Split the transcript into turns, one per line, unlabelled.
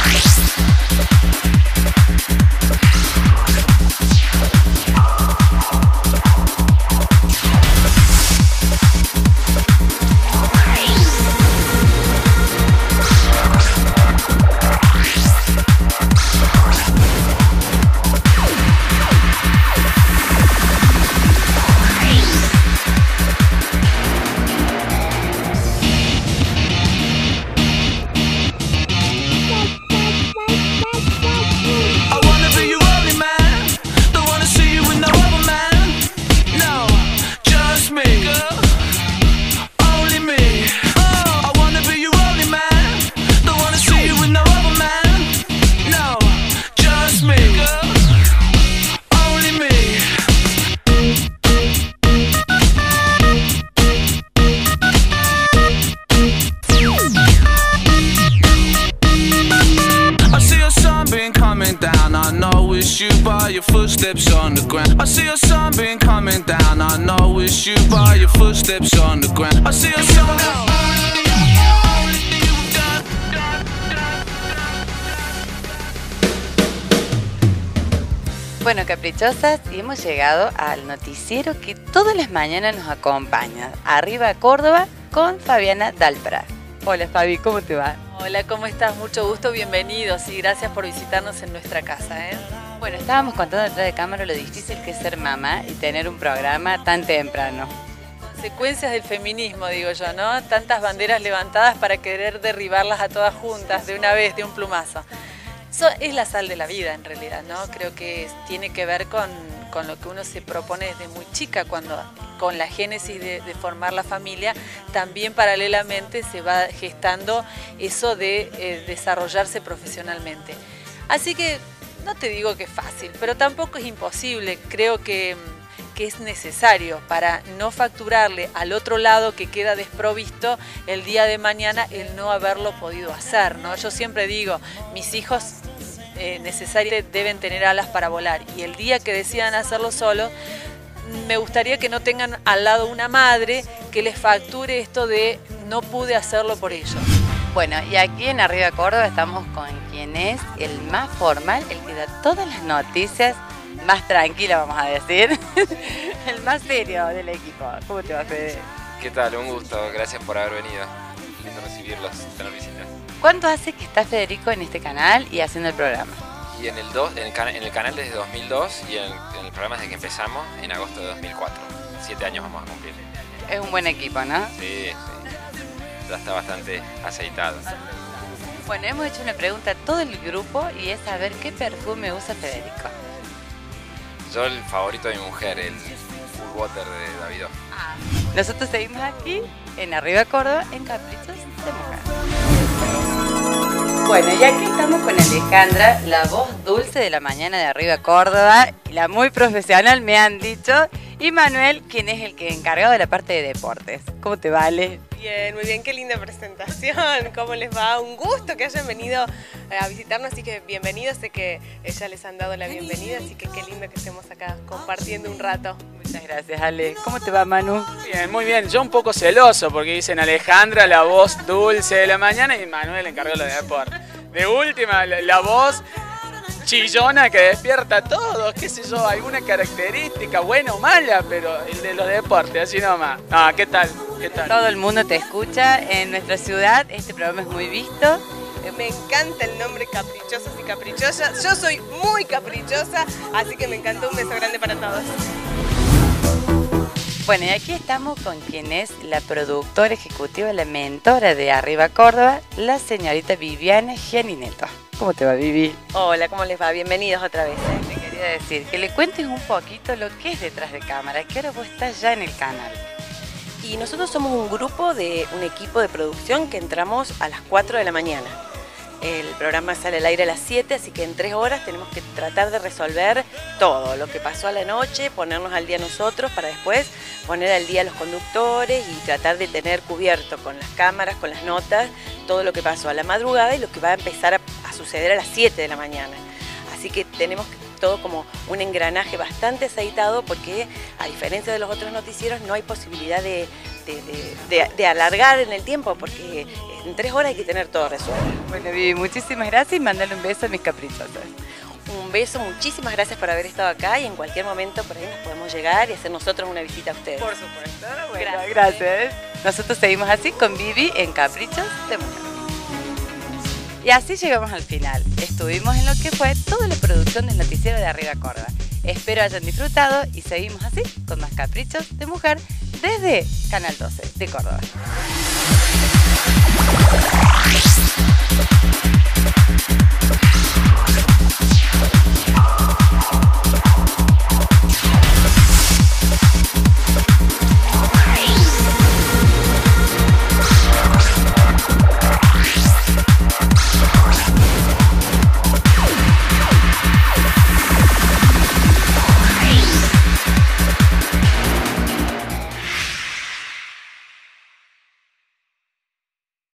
Footsteps on the ground. I see a sunbeam coming down. I know it's you by your footsteps on the ground. I see a sunbeam.
Bueno, caprichosas, y hemos llegado al noticiero que todas las mañanas nos acompaña. Arriba Córdoba con Fabiana Dalpra. Hola Fabi, ¿cómo te va?
Hola, ¿cómo estás? Mucho gusto, bienvenidos y gracias por visitarnos en nuestra casa, ¿eh?
Bueno, estábamos contando detrás de cámara lo difícil que es ser mamá y tener un programa tan temprano.
Consecuencias del feminismo, digo yo, ¿no? Tantas banderas levantadas para querer derribarlas a todas juntas de una vez, de un plumazo. Eso es la sal de la vida, en realidad, ¿no? Creo que tiene que ver con lo que uno se propone desde muy chica, cuando con la génesis de formar la familia, también paralelamente se va gestando eso de desarrollarse profesionalmente. Así que no te digo que es fácil, pero tampoco es imposible. Creo que es necesario para no facturarle al otro lado que queda desprovisto el día de mañana el no haberlo podido hacer, ¿no? Yo siempre digo, mis hijos necesariamente deben tener alas para volar y el día que decidan hacerlo solos, me gustaría que no tengan al lado una madre que les facture esto de no pude hacerlo por ellos.
Bueno, y aquí en Arriba Córdoba estamos con quien es el más formal, el que da todas las noticias, más tranquila vamos a decir, el más serio del equipo. ¿Cómo te va, Fede?
¿Qué tal? Un gusto, gracias por haber venido. Lindo recibirlos, tener visitas.
¿Cuánto hace que está Federico en este canal y haciendo el programa?
Y en el canal desde 2002 y en el programa desde que empezamos en agosto de 2004. 7 años vamos a cumplir.
Es un buen equipo, ¿no?
Sí. Ya está bastante aceitado.
Bueno, hemos hecho una pregunta a todo el grupo y es saber qué perfume usa Federico.
Yo el favorito de mi mujer, el Full Water de Davidoff.
Nosotros seguimos aquí en Arriba Córdoba en Caprichos de Mujer. Bueno, y aquí estamos con Alejandra, la voz dulce de la mañana de Arriba Córdoba, y la muy profesional me han dicho, y Manuel, quien es el que encargado de la parte de deportes. ¿Cómo te va, Ale?
Bien, muy bien, qué linda presentación, ¿cómo les va? Un gusto que hayan venido a visitarnos, así que bienvenidos, sé que ya les han dado la bienvenida, así que qué lindo que estemos acá compartiendo un rato.
Muchas gracias, Ale. ¿Cómo te va, Manu?
Bien, muy bien. Yo un poco celoso porque dicen Alejandra, la voz dulce de la mañana, y Manuel encargó lo de deporte. De última, la voz chillona que despierta a todos, qué sé yo, alguna característica, buena o mala, pero el de los deportes, así nomás. Ah, ¿qué tal? ¿Qué tal?
Todo el mundo te escucha en nuestra ciudad, este programa es muy visto.
Me encanta el nombre Caprichosos y Caprichosas. Yo soy muy caprichosa, así que me encantó. Un beso grande para todos.
Bueno, y aquí estamos con quien es la productora ejecutiva, la mentora de Arriba Córdoba, la señorita Viviana Gianineto. ¿Cómo te va, Vivi?
Hola, ¿cómo les va? Bienvenidos otra vez.
Te quería decir que le cuentes un poquito lo que es detrás de cámara, que ahora vos estás ya en el canal.
Y nosotros somos un grupo de un equipo de producción que entramos a las 4 de la mañana. El programa sale al aire a las 7, así que en 3 horas tenemos que tratar de resolver todo lo que pasó a la noche, ponernos al día nosotros para después poner al día a los conductores y tratar de tener cubierto con las cámaras, con las notas, todo lo que pasó a la madrugada y lo que va a empezar a suceder a las 7 de la mañana. Así que tenemos todo como un engranaje bastante aceitado porque a diferencia de los otros noticieros no hay posibilidad de de alargar en el tiempo, porque en 3 horas hay que tener todo resuelto.
Bueno, Vivi, muchísimas gracias y mandale un beso a mis caprichosas.
Un beso, muchísimas gracias por haber estado acá y en cualquier momento por ahí nos podemos llegar y hacer nosotros una visita a ustedes.
Por supuesto. Bueno, gracias. Nosotros seguimos así con Vivi en Caprichos de Mujer. Y así llegamos al final. Estuvimos en lo que fue toda la producción del noticiero de Arriba Córdoba. Espero hayan disfrutado y seguimos así con más Caprichos de Mujer desde Canal 12 de Córdoba.